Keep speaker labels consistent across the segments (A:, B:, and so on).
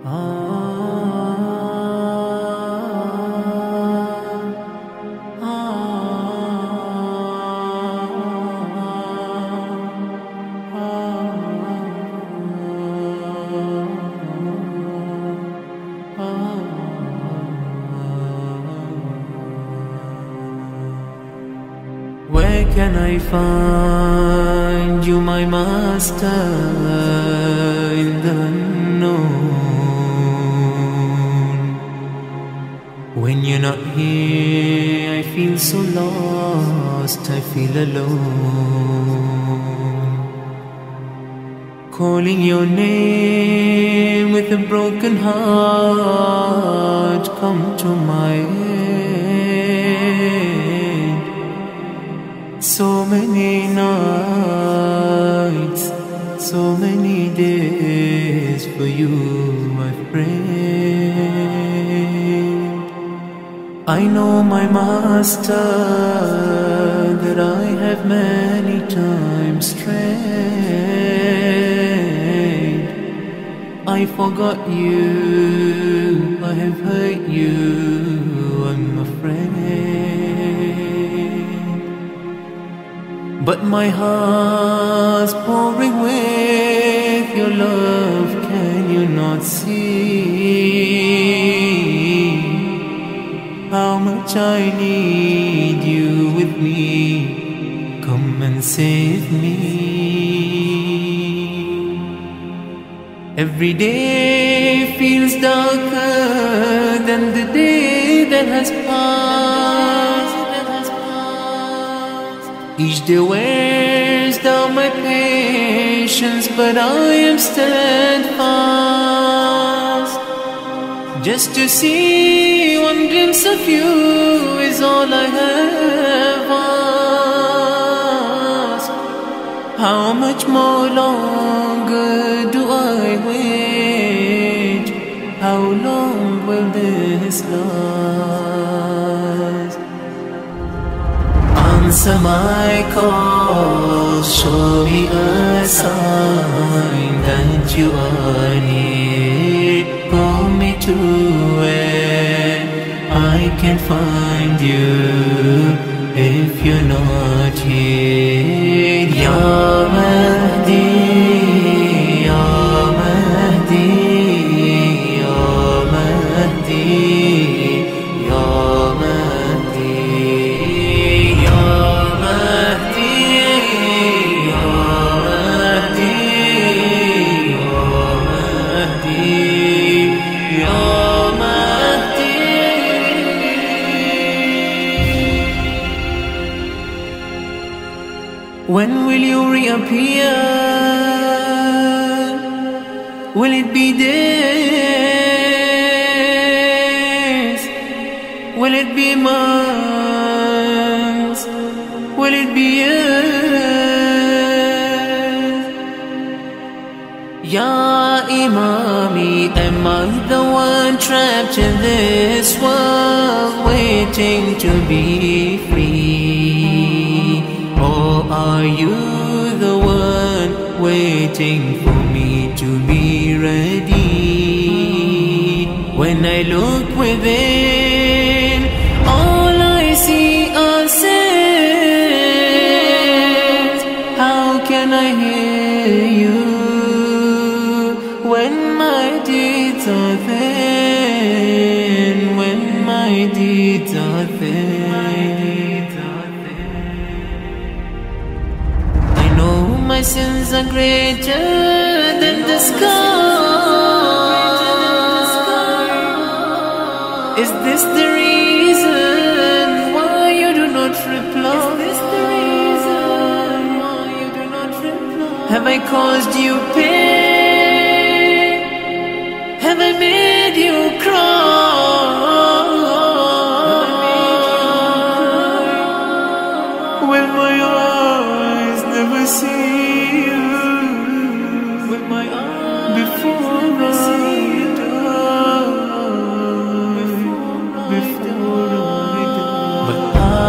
A: Where can I find you, my master, in the unknown? When you're not here, I feel so lost, I feel alone. Calling your name with a broken heart, come to my aid. So many nights, so many days for you I've prayed. I know, my master, that I have many times strayed. I forgot you, I have hurt you, I'm afraid. But my heart's pouring with your love, can you not see how much I need you with me? Come and save me. Every day feels darker than the day that has passed. Each day wears down my patience, but I am steadfast. Just to see one glimpse of you is all I have asked. How much more longer do I wait? How long will this last? Answer my call, show me a sign that you are near. Pull me to where I can find you if you're not here. Ya Mahdi, Ya Mahdi, Ya Mahdi, Ya Mahdi. When will you reappear? Will it be days? Will it be months? Will it be years? Ya Imami, am I the one trapped in this world, waiting to be free? Or are you the one waiting for me to be ready? When I look within, all I see are sins. How can I hear you when my deeds are thin? When my deeds are thin. My sins are greater than the sky. Is this the reason why you do not reply? Is this the reason why you do not reply? Have I caused you pain? Have I made you cry? Will my eyes never see?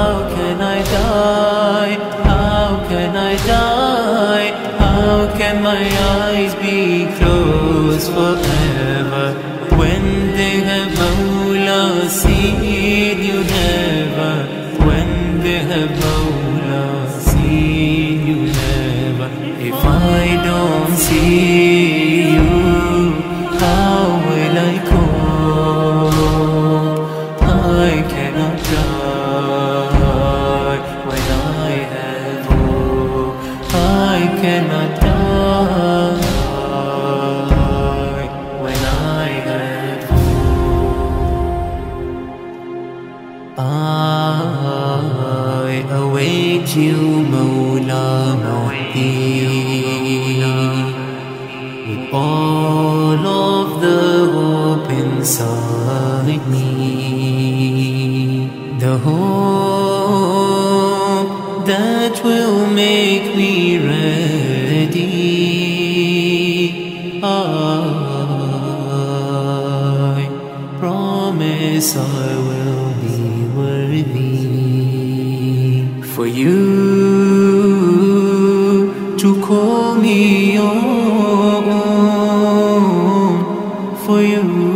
A: How can my eyes be closed forever. When they have Mawla seen you never. When they have Mawla seen you never. If I don't see you, how will I cope? I cannot die when I have hope. I cannot die when I have hope. I await you, Mawla Mahdi, with all of the hope inside me, the hope that will make me ready. I promise I will be worthy for you to call me your own, for you